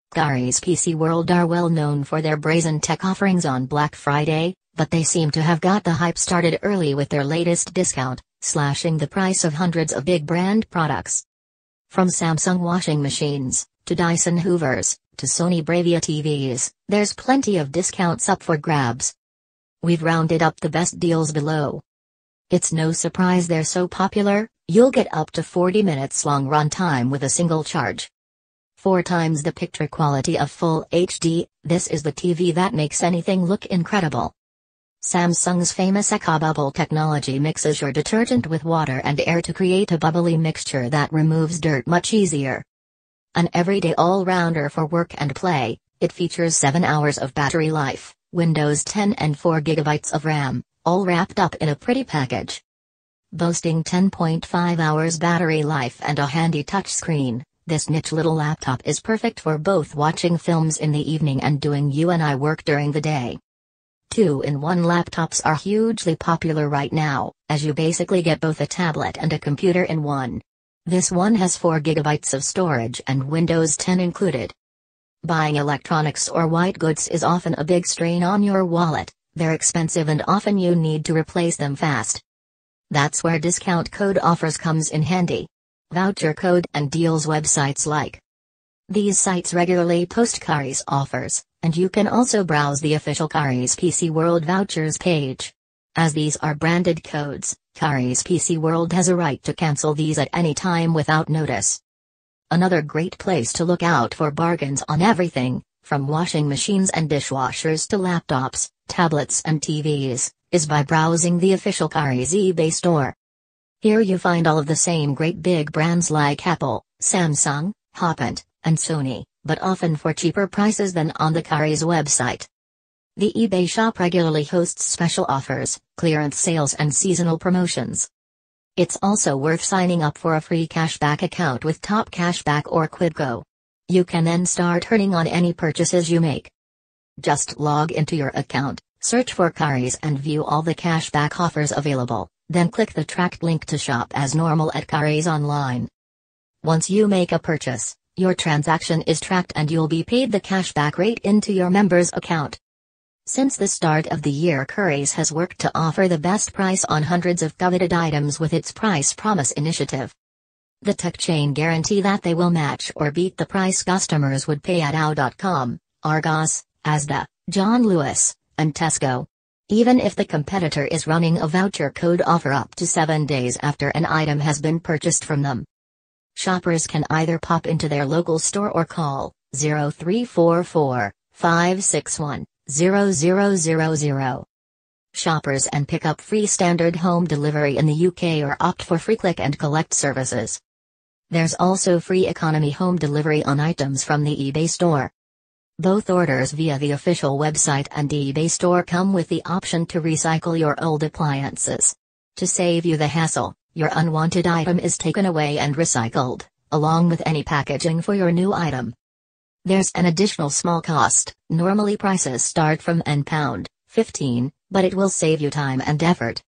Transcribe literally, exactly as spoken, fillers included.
Kari's P C World are well known for their brazen tech offerings on Black Friday, but they seem to have got the hype started early with their latest discount, slashing the price of hundreds of big brand products. From Samsung washing machines, to Dyson Hoovers, to Sony Bravia T Vs, there's plenty of discounts up for grabs. We've rounded up the best deals below. It's no surprise they're so popular, you'll get up to forty minutes long runtime with a single charge. Four times the picture quality of Full H D, this is the T V that makes anything look incredible. Samsung's famous EcoBubble technology mixes your detergent with water and air to create a bubbly mixture that removes dirt much easier. An everyday all-rounder for work and play, it features seven hours of battery life, Windows ten and four gigabytes of RAM, all wrapped up in a pretty package. Boasting ten point five hours battery life and a handy touchscreen, this niche little laptop is perfect for both watching films in the evening and doing U and I work during the day. Two-in-one laptops are hugely popular right now, as you basically get both a tablet and a computer in one. This one has four gigabytes of storage and Windows ten included. Buying electronics or white goods is often a big strain on your wallet, they're expensive and often you need to replace them fast. That's where discount code offers comes in handy. Voucher code and deals websites like these sites regularly post Kari's offers, and you can also browse the official Kari's P C World vouchers page. As these are branded codes, Kari's P C World has a right to cancel these at any time without notice. Another great place to look out for bargains on everything, from washing machines and dishwashers to laptops, tablets and T Vs, is by browsing the official Kari's eBay store. Here you find all of the same great big brands like Apple, Samsung, Hopent, and Sony, but often for cheaper prices than on the Kari's website. The eBay shop regularly hosts special offers, clearance sales and seasonal promotions. It's also worth signing up for a free cashback account with Top Cashback or Quidco. You can then start earning on any purchases you make. Just log into your account, search for Kari's and view all the cashback offers available, then click the tracked link to shop as normal at Kari's online. Once you make a purchase, your transaction is tracked and you'll be paid the cashback rate into your member's account. Since the start of the year, Kari's has worked to offer the best price on hundreds of coveted items with its Price Promise initiative. The tech chain guarantee that they will match or beat the price customers would pay at ow dot com, Argos, Asda, John Lewis, and Tesco. Even if the competitor is running a voucher code offer up to seven days after an item has been purchased from them. Shoppers can either pop into their local store or call zero three four four, five six one, zero zero zero zero. Shoppers and pick up free standard home delivery in the U K or opt for free click and collect services. There's also free economy home delivery on items from the eBay store. Both orders via the official website and eBay store come with the option to recycle your old appliances. To save you the hassle, your unwanted item is taken away and recycled, along with any packaging for your new item. There's an additional small cost. Normally prices start from one pound fifteen, but it will save you time and effort.